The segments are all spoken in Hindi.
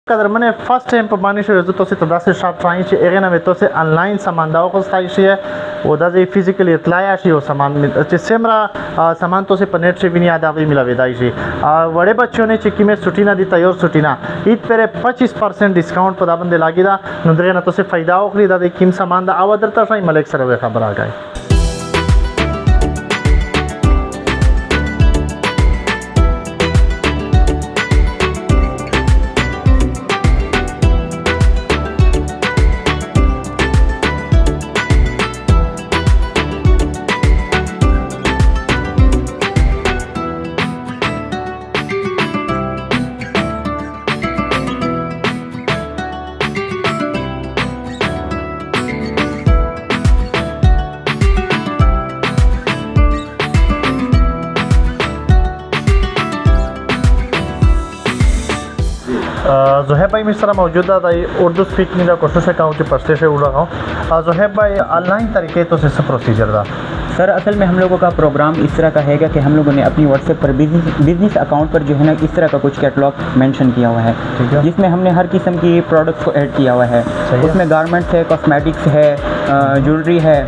कदर मैंने फर्स्ट टाइम पर मानी शो तो से तदा से शॉप ट्राई चे एगे ना में तो से ऑनलाइन सामान दाव को स्टाइल है वो दा जे फिजिकली इतलाया शी वो सामान में चे सेमरा सामान तो से पनेट से भी नहीं आदा भी मिला वेदाई शी बड़े बच्चों ने चिक्की में सुटीना दी तयोर सुटीना ईद पर 25% डिस्काउंट पर दाबंदे लागी दा नुदरे ना तो से फायदा ओखली दा दे किम सामान दा आवादर ता मलिक सर खबर आ गई। ज़ोहैब भाई मिस्रा मौजूदा था उर्दू स्पीकिंग का कोशिश करूँ कि पढ़ते से उड़ रहा हूँ। ज़ोहैब भाई ऑनलाइन तरीके तो से प्रोसीजर था सर, असल में हम लोगों का प्रोग्राम इस तरह का है कि हम लोगों ने अपनी व्हाट्सएप पर बिजनेस अकाउंट पर जो है ना इस तरह का कुछ कैटलॉग मेंशन किया हुआ है, जिसमें हमने हर किस्म की प्रोडक्ट्स को ऐड किया हुआ है। उसमें गारमेंट्स है, कॉस्मेटिक्स है, ज्वेलरी है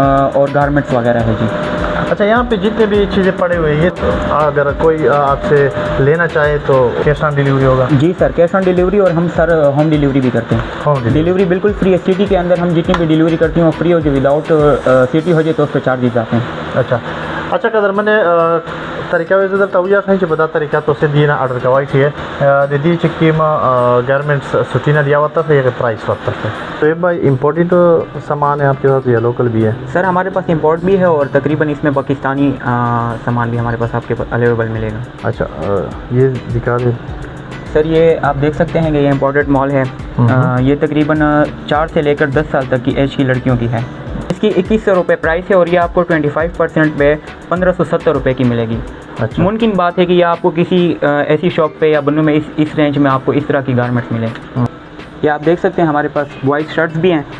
और गारमेंट्स वगैरह है जी। अच्छा, यहाँ पे जितने भी चीज़ें पड़े हुए हैं तो अगर कोई आपसे लेना चाहे तो कैश ऑन डिलीवरी होगा? जी सर, कैश ऑन डिलीवरी और हम सर होम डिलीवरी भी करते हैं। होम डिलीवरी बिल्कुल फ्री है। सिटी के अंदर हम जितनी भी डिलीवरी करते हैं वो फ्री हो, जो विदाउट सिटी हो जाए तो उस पर चार्जेस आते हैं। अच्छा कदर मैंने तरीका वैसे तवैया सही बता तरीका तो से दिए ना ऑर्डर करवाई थी दीदी चिक्की में गारमेंट्स सूची ना दिया हुआ था फिर प्राइस होता है। तो ये भाई इम्पोर्टेड सामान है आपके पास या लोकल भी है? सर हमारे पास इंपोर्ट भी है और तकरीबन इसमें पाकिस्तानी सामान भी हमारे पास आपके अवेलेबल मिलेगा। अच्छा, ये दिखा दे सर। ये आप देख सकते हैं कि ये इम्पोर्टेड मॉल है। ये तकरीबन 4 से लेकर 10 साल तक की एज की लड़कियों की है। इसकी 2100 रुपये प्राइस है और ये आपको 25% पे 1570 रुपये की मिलेगी। अच्छा। मुमकिन बात है कि ये आपको किसी ऐसी शॉप पे या बन्नू में इस रेंज में आपको इस तरह की गारमेंट्स मिले। ये आप देख सकते हैं हमारे पास बॉयज़ शर्ट्स भी हैं,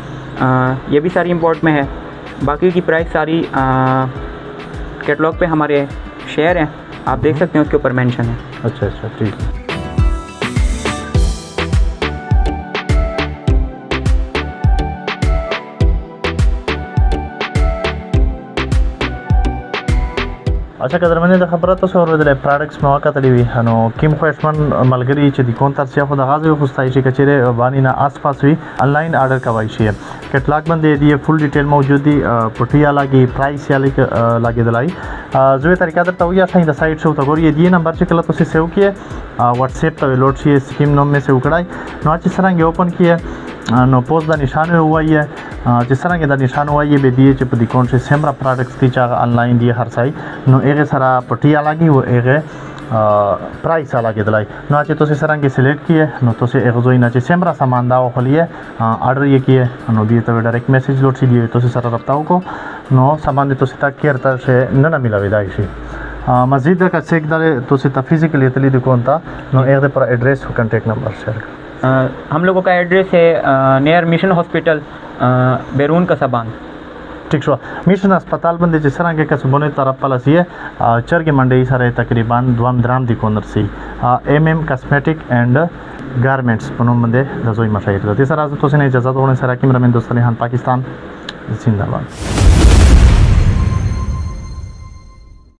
ये भी सारी इंपोर्ट में है। बाकी की प्राइस सारी कैटलॉग पे हमारे शेयर हैं, आप देख सकते हैं उसके ऊपर मेंशन है। अच्छा ठीक है। अच्छा कदर मैंने तो खबर तो सौर वजह प्रोडक्ट्स मौका तलीवी हनो किम ख्वाहिशमन मलगरी च दिकोन तर सिया खुदा गाज़ खुस्ताइशी कचरे बानी ना आसपास भी ऑनलाइन ऑर्डर करवाई है। कैटलॉग बंदे दिए फुल डिटेल मौजूदी पुटिया लागी प्राइस या लागे दलाई जो तरीका तो या सही साइड से उतर ये दिए नंबर से कल तो सेव किए व्हाट्सएप तक लोड किए स्कीम नोम में से उकड़ाई नो जिस तरह के ओपन किए नो पोस्ट का निशान हुआ ही है जिस तरह के निशान हुआ ये दिए चुप दिकोन से सेमरा प्रोडक्ट्स की चाह ऑनलाइन दिए हर साई नो एक सारा पटिया लगी वो एक प्राइस लगे दिलाई नो आज तो सरंग के सिलेक्ट किए नो तो से एक जो नाचे सेमरा सामान दाव खोलिए ऑर्डर ये किए नो दिए तो डायरेक्ट मैसेज लोड सी दिए तो से सारा रफ्ताओं को नो सामान तो से तक केयर तर से न मिला विदाई से मस्जिद का चेक दारे तो से फिजिकली तली दुकान था नो एक पर एड्रेस कॉन्टेक्ट नंबर शेयर हम लोगों का एड्रेस है नियर मिशन हॉस्पिटल बैरून का साबान। ठीक है, मिशन अस्पताल बंदे जिस तरह के कसबों तरफ पलस ये चर के मंडे सारे तकरीबन द्वाम द्राम दी कोनर सी MM कॉस्मेटिक एंड गारमेंट्स पनो बंदे रसोई मशाइर तो सर आज तो से इजाज़त होने सर कैमरामैन दोस्तों पाकिस्तान जिंदाबाद।